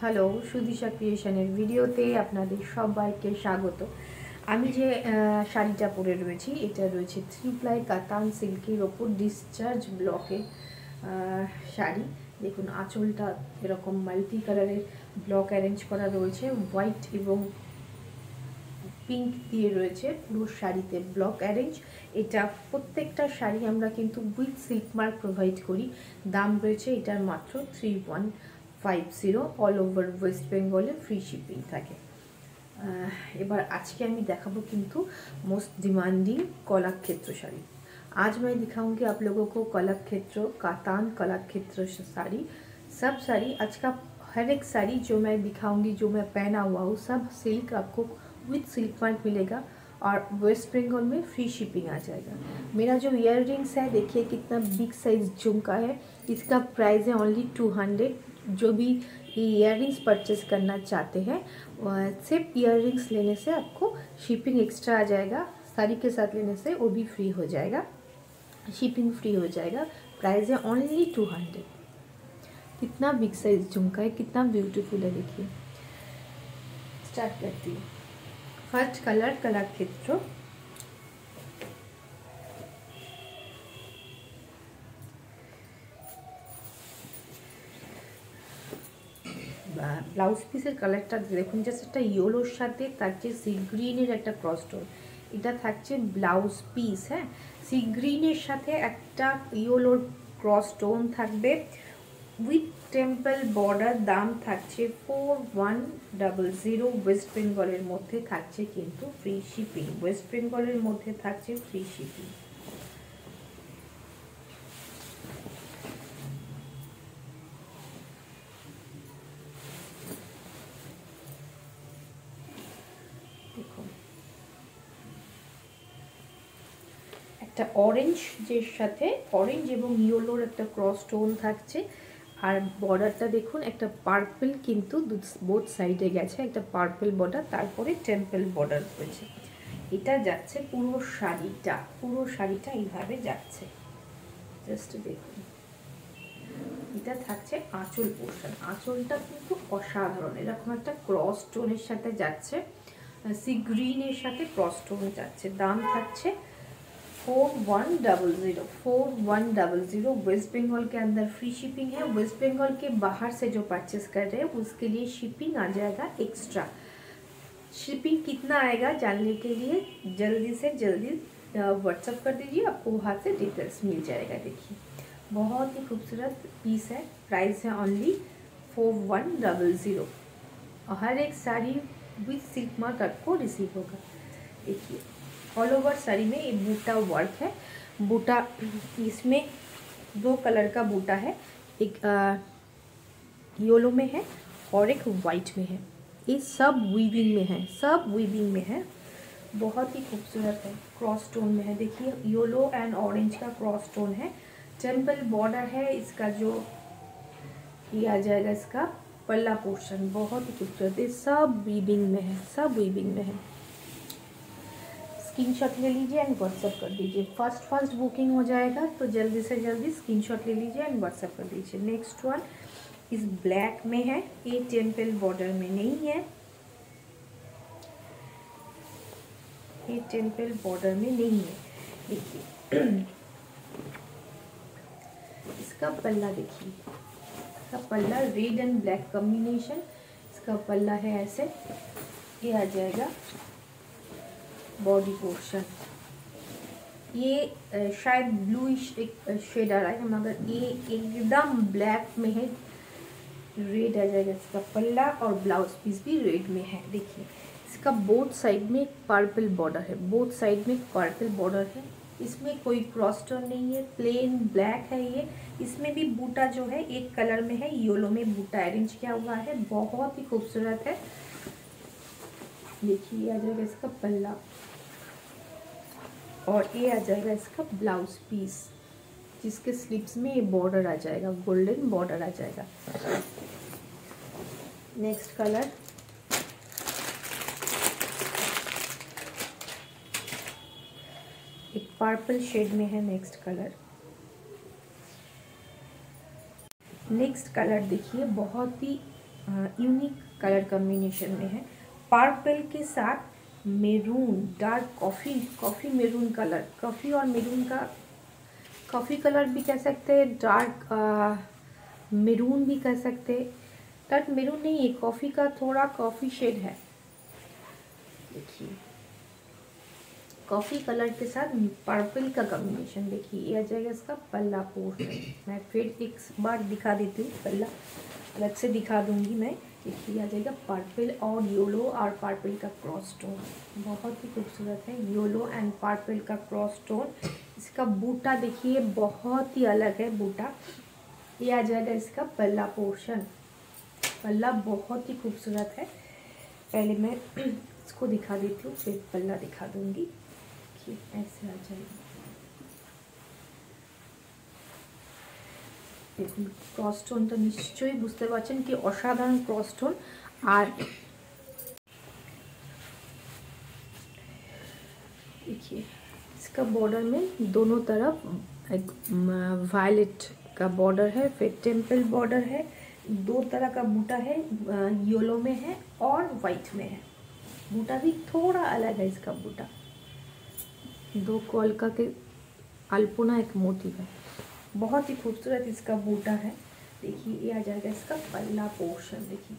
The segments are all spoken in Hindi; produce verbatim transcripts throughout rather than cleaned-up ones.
হ্যালো, সুদিশা ক্রিয়েশনের ভিডিওতে আপনাদের সবাইকে স্বাগত। আমি যে শাড়িটা পরে রয়েছি এটা রয়েছে থ্রি প্লাই কাতান সিল্কের ওপর ডিসচার্জ ব্লকে শাড়ি। দেখুন আঁচলটা এরকম মাল্টি কালারের ব্লক অ্যারেঞ্জ করা রয়েছে, হোয়াইট এবং পিঙ্ক দিয়ে রয়েছে পুরো শাড়িতে ব্লক অ্যারেঞ্জ। এটা প্রত্যেকটা শাড়ি আমরা কিন্তু উইথ সিল্ক মার্ক প্রোভাইড করি। দাম রয়েছে এটার মাত্র three one five zero, all over west বেঙ্গলে ফ্রি শিপিং থাকে। এবার আজকে আমি দেখাবো কিন্তু मोस्ट डिमांडिंग कलाक्षेत्र साड़ी। आज मैं दिखाऊंगी आप लोगों को कलाक्षेत्र कातान कलाक्षेत्र साड़ी। सब साड़ी आज का हर एक साड़ी जो मैं दिखाऊंगी, जो मैं पहना हुआ हूँ, सब सिल्क आपको विथ सिल्क मार्क मिलेगा और वेस्ट बंगाल में फ्री शिपिंग आ जाएगा। मेरा जो ईयर रिंग्स है देखिए कितना बिग साइज झुमका है, इसका प्राइस है ओनली टू हंड्रेड। जो भी ईयर रिंग्स परचेज करना चाहते हैं सिर्फ ईयर रिंग्स लेने से आपको शिपिंग एक्स्ट्रा आ जाएगा, साड़ी के साथ लेने से वो भी फ्री हो जाएगा, शिपिंग फ्री हो जाएगा। प्राइस है ओनली टू हंड्रेड। कितना बिग साइज झुमका है, कितना ब्यूटीफुल है। देखिए स्टार्ट करती हूँ। फर्स्ट कलर कलाक्षेत्र, ব্লাউজ পিসের কালারটা দেখুন, জাস্ট একটা ইয়েলোর সাথে থাকছে সি গ্রিনের একটা ক্রস টোন। এটা থাকছে ব্লাউজ পিস। হ্যাঁ, সি গ্রিনের সাথে একটা ইয়েলোর ক্রস টোন থাকবে উইথ টেম্পল বর্ডার। দাম থাকছে four one double zero. West বেঙ্গলের মধ্যে থাকছে কিন্তু ফ্রি শিপিং। ওয়েস্ট বেঙ্গলের মধ্যে থাকছে ফ্রি শিপিং। একটা অরেঞ্জ যের সাথে অরেঞ্জ এবং ইয়েলোর একটা ক্রস টোন থাকছে, আর বর্ডারটা দেখুন একটা পার্পল, কিন্তু বোথ সাইডে গেছে একটা পার্পল বর্ডার, তারপরে টেম্পল বর্ডার রয়েছে। এটা যাচ্ছে পুরো শাড়িটা, পুরো শাড়িটা এইভাবে যাচ্ছে। জাস্ট দেখুন, এটা থাকছে আঁচল পোর্শন। আঁচলটা কিন্তু অসাধারণ, এরকম একটা ক্রস টোনের সাথে যাচ্ছে, সি গ্রিনের সাথে ক্রস টোন যাচ্ছে। দাম থাকছে four one double zero. Four one double zero. Waste Bengal के अंदर फ्री शिपिंग है। वेस्ट बंगाल के बाहर से जो परचेस कर रहे हैं उसके लिए शिपिंग आ जाएगा एक्स्ट्रा। शिपिंग कितना आएगा जानने के लिए जल्दी से जल्दी व्हाट्सअप कर दीजिए, आपको वहाँ से डिटेल्स मिल जाएगा। देखिए बहुत ही खूबसूरत पीस है। प्राइस है only four one double zero. और हर एक साड़ी विथ सिल्क मार्क आपको रिसीव होगा। देखिए ऑल ओवर साड़ी में ये बूटा वर्क है। बूटा इसमें दो कलर का बूटा है, एक येलो में है और एक वाइट में है। ये सब वीविंग में है, सब वीविंग में है। बहुत ही खूबसूरत है, क्रॉस टोन में है। देखिए येलो एंड ऑरेंज का क्रॉस टोन है। टेम्पल बॉर्डर है इसका, जो ये आ जाएगा इसका पल्ला पोर्शन। बहुत ही खूबसूरत है, सब वीविंग में है, सब वीविंग में है। स्क्रीनशॉट ले लीजिए एंड व्हाट्सएप कर दीजिए। फर्स्ट फर्स्ट बुकिंग हो जाएगा तो जल्दी से जल्दी स्क्रीनशॉट ले लीजिए एंड व्हाट्सएप कर दीजिए। नेक्स्ट वन इस ब्लैक में है, ये टेम्पल बॉर्डर में नहीं है, ये टेम्पल बॉर्डर में नहीं है। देखिए इसका पल्ला देखिए, इसका पल्ला रेड एंड ब्लैक कॉम्बिनेशन। इसका पल्ला है ऐसे, ये आ जाएगा बॉडी पोर्शन। ये शायद ब्लूइश एक शेड आ रहा है, मगर ये एकदम ब्लैक में है। रेड आ जाएगा इसका पल्ला और ब्लाउज पीस भी रेड में है। देखिए इसका बोथ साइड में पर्पल बॉर्डर है, बोथ साइड में पर्पल बॉर्डर है। इसमें कोई क्रॉस टोन नहीं है, प्लेन ब्लैक है ये। इसमें भी बूटा जो है एक कलर में है, येलो में बूटा अरेंज किया हुआ है, बहुत ही खूबसूरत है। देखिए आ जाएगा इसका पल्ला और ये आ जाएगा इसका ब्लाउज पीस, जिसके स्लीव्स में ये बॉर्डर आ जाएगा, गोल्डन बॉर्डर आ जाएगा। नेक्स्ट कलर एक पर्पल शेड में है। नेक्स्ट कलर नेक्स्ट कलर देखिए, बहुत ही यूनिक कलर कॉम्बिनेशन में है। पर्पल के साथ maroon, dark coffee coffee maroon colour, coffee और मेरून का कॉफ़ी कलर भी कह सकते हैं, डार्क मेरून भी कह सकते हैं। डार्क मेरून नहीं है, कॉफ़ी का थोड़ा कॉफ़ी शेड है। देखिए कॉफ़ी कलर के साथ पर्पल का कॉम्बिनेशन। देखिए ये आ जाएगा इसका पल्ला पोर्शन। मैं फिर एक बार दिखा देती हूँ, पल्ला अलग से दिखा दूँगी मैं। देखिए आ जाएगा पर्पल और येलो और पर्पल का क्रॉस टोन, बहुत ही खूबसूरत है। येलो एंड पर्पल का क्रॉस टोन। इसका बूटा देखिए बहुत ही अलग है बूटा। ये आ जाएगा इसका पल्ला पोर्शन। पल्ला बहुत ही खूबसूरत है। पहले मैं इसको दिखा देती हूँ, फिर पल्ला दिखा दूँगी। ऐसे आ जाएगा। দেখুন ক্রস টোনটা নিশ্চয়ই বুঝতে পারছেন কি অসাধারণ ক্রস টোন। আর देखिए इसका बॉर्डर में दोनों तरफ एक वायलेट का बॉर्डर है, फिर टेम्पल बॉर्डर है, दो तरह का बूटा है, येलो में है और वाइट में है। बूटा भी थोड़ा अलग है इसका बूटा, दो कोलका के अल्पना एक मोटिव है, बहुत ही खूबसूरत इसका बूटा है। देखिए ये आ जाएगा इसका पल्ला पोर्शन। देखिए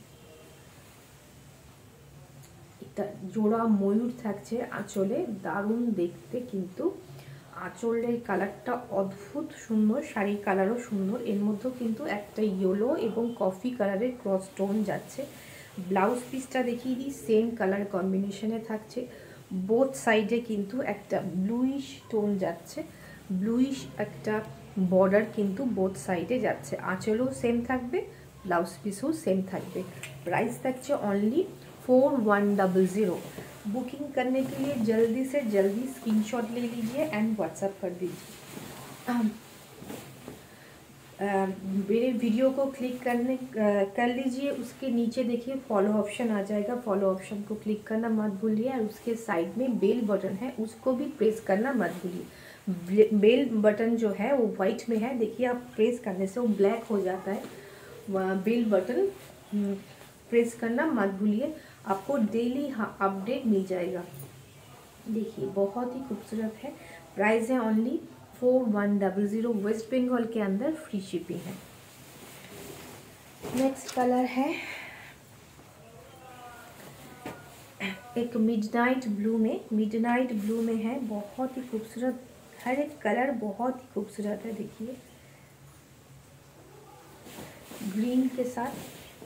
একটা জোড়া ময়ূর থাকছে আঁচলে, দারুণ দেখতে। কিন্তু আঁচলের কালারটা অদ্ভুত সুন্দর, শাড়ির কালারও সুন্দর। এর মধ্যেও কিন্তু একটা ইয়েলো এবং কফি কালারের ক্রস টোন যাচ্ছে। ব্লাউজ পিসটা দেখিয়ে দিই, সেম কালার কম্বিনেশনে থাকছে। বোথ সাইডে কিন্তু একটা ব্লুইশ টোন যাচ্ছে, ব্লুইশ একটা বর্ডার কিন্তু বোথ সাইডে যাচ্ছে। আঁচলেও সেম থাকবে, ব্লাউজ পিসও সেম থাকবে। প্রাইস থাকছে only four one double zero. Booking करने के लिए जल्दी से जल्दी स्क्रीनशॉट ले लीजिए एंड व्हाट्सएप कर दीजिए। मेरे वीडियो को क्लिक करने कर लीजिए, उसके नीचे देखिए फॉलो ऑप्शन आ जाएगा, फॉलो ऑप्शन को क्लिक करना मत भूलिए। और उसके साइड में बेल बटन है, उसको भी प्रेस करना मत भूलिए। बेल बटन जो है वो वाइट में है, देखिए आप प्रेस करने से वो ब्लैक हो जाता है। बेल बटन प्रेस करना मत भूलिए, आपको डेली हाँ अपडेट मिल जाएगा। देखिए बहुत ही खूबसूरत है। प्राइस है only four one double zero. Waste Bengal के अंदर फ्री शिपिंग है। नेक्स्ट कलर है एक मिडनाइट ब्लू में, मिडनाइट ब्लू में है, बहुत ही खूबसूरत। हर एक कलर बहुत ही खूबसूरत है। देखिए ग्रीन के साथ,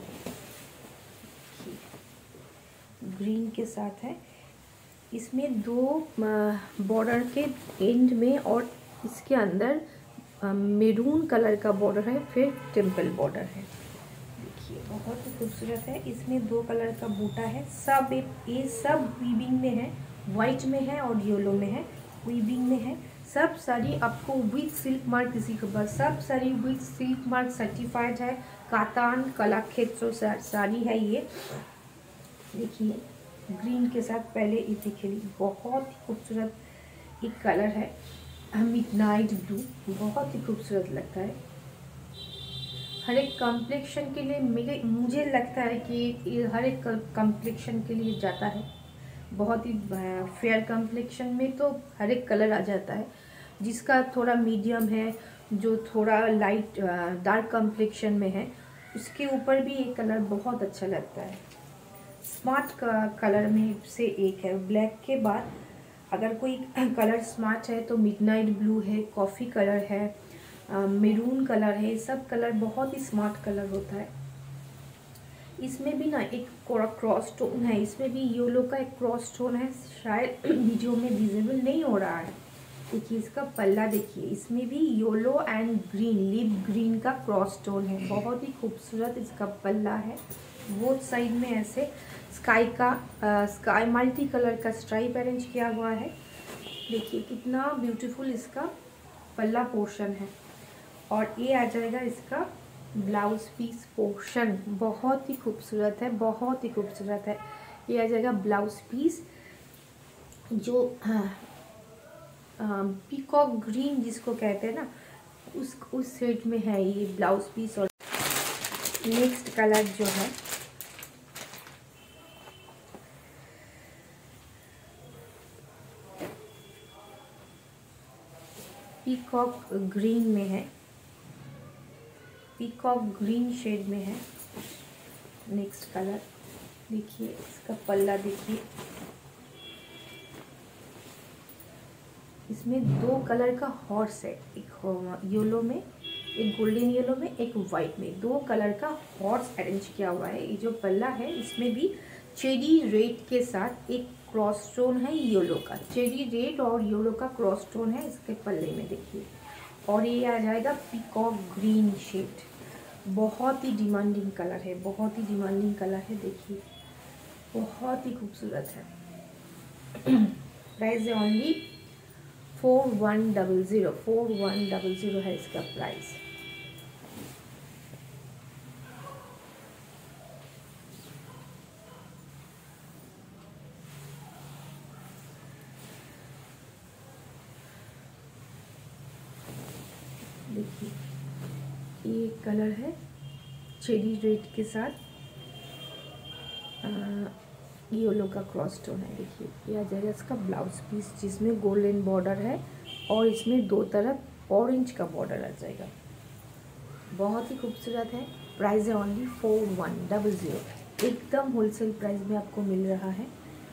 ग्रीन के साथ है। इसमें दो बॉर्डर के एंड में और इसके अंदर मेरून कलर का बॉर्डर है, फिर टेम्पल बॉर्डर है। देखिए बहुत ही खूबसूरत है। इसमें दो कलर का बूटा है। सब ये सब वीविंग में है, वाइट में है और येलो में है, वीविंग में है। सब साड़ी आपको विथ सिल्क मार्क, किसी के पास सब sari with silk mark certified है। कातान कलाक्षेत्र साड़ी है ये। देखिए ग्रीन के साथ पहले ये देखिए बहुत ही खूबसूरत एक कलर है, मिडनाइट ब्लू, बहुत ही खूबसूरत लगता है। हर एक कॉम्प्लेक्शन के लिए मेरे मुझे लगता है कि ये हर एक कॉम्प्लेक्शन के लिए जाता है। बहुत ही फेयर कॉम्प्लेक्शन में तो हर एक कलर आ जाता है। जिसका थोड़ा मीडियम है, जो थोड़ा लाइट डार्क कॉम्प्लेक्शन में है, उसके ऊपर भी ये कलर बहुत अच्छा लगता है। स्मार्ट का कलर में से एक है। ब्लैक के बाद अगर कोई कलर स्मार्ट है तो मिडनाइट ब्लू है, कॉफ़ी कलर है, मेरून कलर है। सब कलर बहुत ही स्मार्ट कलर होता है। इसमें भी ना एक क्रॉस टोन है, इसमें भी येलो का एक क्रॉस टोन है, शायद वीडियो में विजिबल नहीं हो रहा है। देखिए इसका पल्ला देखिए, इसमें भी yellow and green, lip green का क्रॉस टोन है। बहुत ही खूबसूरत इसका पल्ला है। वो साइड में ऐसे स्काई का स्काई मल्टी कलर का स्ट्राइप अरेंज किया हुआ है। देखिए कितना ब्यूटीफुल इसका पल्ला पोर्शन है। और ये आ जाएगा इसका ब्लाउज पीस पोर्शन, बहुत ही खूबसूरत है, बहुत ही खूबसूरत है। ये आ जाएगा ब्लाउज पीस, जो पीकॉक ग्रीन जिसको कहते हैं ना, उस उस शेड में है ये ब्लाउज पीस। और नेक्स्ट कलर जो है पीकॉक ग्रीन में है, पीकॉक ग्रीन शेड में है। नेक्स्ट कलर देखिए, इसका पल्ला देखिए, इसमें दो कलर का हॉर्स है, एक येलो में, एक गोल्डन येलो में, एक वाइट में, दो कलर का हॉर्स अरेंज किया हुआ है। ये जो पल्ला है इसमें भी चेरी रेड के साथ एक क्रॉस स्टोन है येलो का, चेरी रेड और येलो का क्रॉस स्टोन है इसके पल्ले में देखिए। और ये आ जाएगा पीकॉक ग्रीन शेड, बहुत ही डिमांडिंग कलर है, बहुत ही डिमांडिंग कलर है देखिए, बहुत ही खूबसूरत है। प्राइस है only four one double zero, four one double zero है इसका प्राइस। देखिए ये कलर है चेरी रेड के साथ येलो का क्रॉस स्टोन है। देखिए ये आ जाएगा इसका ब्लाउज पीस, जिसमें गोल्डन बॉर्डर है और इसमें दो तरफ ऑरेंज का बॉर्डर आ जाएगा, बहुत ही खूबसूरत है। प्राइस है only four one double zero, एकदम होलसेल प्राइस में आपको मिल रहा है।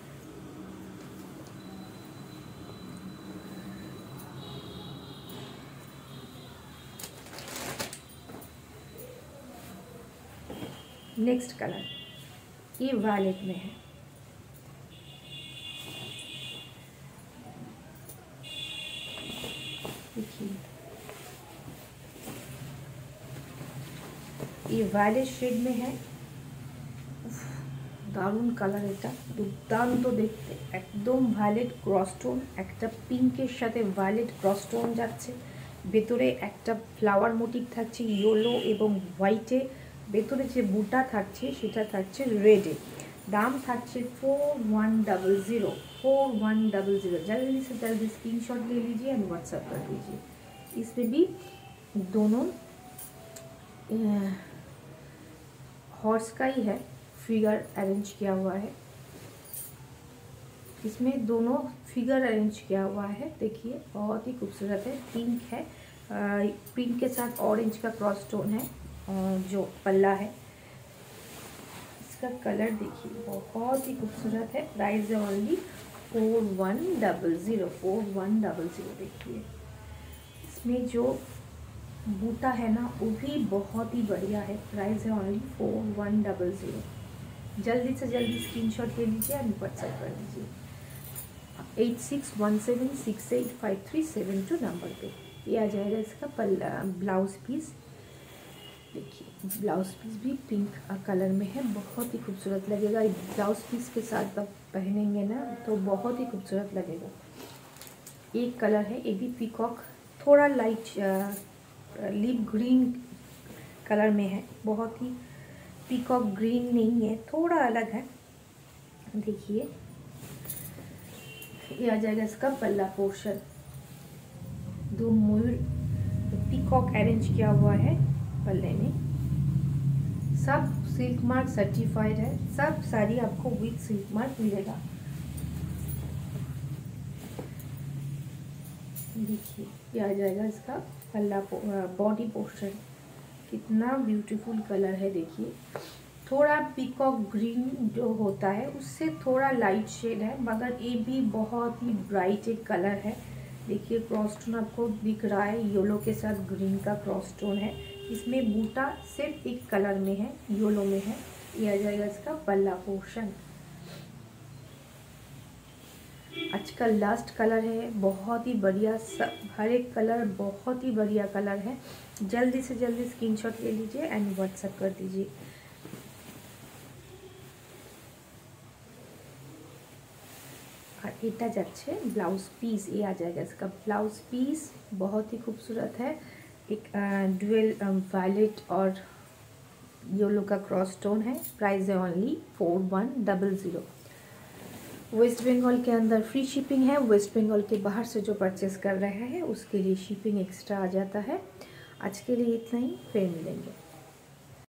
नेक्स्ट कलर ये वायलेट में है, देखिए ये वायलेट शेड में है। দারুণ কালার, এটা দুর্দান্ত দেখতে, একদম ভায়োলেট ক্রস টোন, একটা পিঙ্কের সাথে ভায়োলেট ক্রস টোন যাচ্ছে, ভেতরে একটা ফ্লাওয়ার মোটিভ থাকছে ইয়েলো এবং হোয়াইটে, ভেতরে যে বুটা থাকছে সেটা থাকছে रेड। दाम থাকছে four one double zero, four one double zero. जल्दी से जल्दी स्क्रीनशॉट ले लीजिए एंड व्हाट्सएप कर दीजिए। इसमें भी दोनों हॉर्स का ही है, फिगर अरेंज किया हुआ है, इसमें दोनों फिगर अरेंज किया हुआ है। देखिए बहुत ही खूबसूरत है, पिंक है, पिंक के साथ ऑरेंज का क्रॉस स्टोन है जो पल्ला है। इसका कलर देखिए बहुत ही खूबसूरत है। प्राइस है only four one double zero, four one double zero. देखिए इसमें जो बूटा है ना वो भी बहुत ही बढ़िया है। प्राइस है only four one double zero. जल्दी से जल्दी स्क्रीनशॉट ले लीजिए एंड व्हाट्सएप कर दीजिए eight six one seven six eight five three seven two number पे। ये आ जाएगा इसका पल्ला ब्लाउज पीस। देखिए ब्लाउज पीस भी पिंक कलर में है, बहुत ही खूबसूरत लगेगा। ब्लाउज पीस के साथ आप पहनेंगे ना तो बहुत ही खूबसूरत लगेगा। एक कलर है, ये भी पीकॉक, थोड़ा लाइट लिप ग्रीन कलर में है, बहुत ही पीकॉक ग्रीन नहीं है, थोड़ा अलग है। देखिए ये आ जाएगा इसका पल्ला पोर्शन, दो मयूर पीकॉक अरेंज किया हुआ है पल्ले में, सब सिल्क मार्क सर्टिफाइड है, सब साड़ी आपको विद सिल्क मार्क मिलेगा। देखिए ये आ जाएगा इसका पल्ला बॉडी पोर्शन, कितना ब्यूटीफुल कलर है। देखिए थोड़ा पीकॉक ग्रीन जो होता है उससे थोड़ा लाइट शेड है, मगर ये भी बहुत ही ब्राइट एक कलर है। देखिए क्रॉस स्टोन आपको दिख रहा है, येलो के साथ ग्रीन का क्रॉस स्टोन है। इसमें बूटा सिर्फ एक कलर में है, येलो में है। ये आ जाएगा इसका पल्ला पोर्शन। आज का लास्ट कलर है, बहुत ही बढ़िया, सब हर एक कलर बहुत ही बढ़िया कलर है। जल्दी से जल्दी स्क्रीनशॉट ले लीजिए एंड व्हाट्सएप कर दीजिए। और এটা যাচ্ছে ब्लाउज पीस, ये आ जाएगा इसका ब्लाउज पीस, बहुत ही खूबसूरत है। एक डुअल वायलेट और येलो का क्रॉस स्टोन है। प्राइस है only four one double zero. Waste Bengal के अंदर फ्री शिपिंग है, वेस्ट बंगाल के बाहर से जो परचेस कर रहे हैं उसके लिए शिपिंग एक्स्ट्रा आ जाता है। आज के लिए इतना ही, फिर मिलेंगे।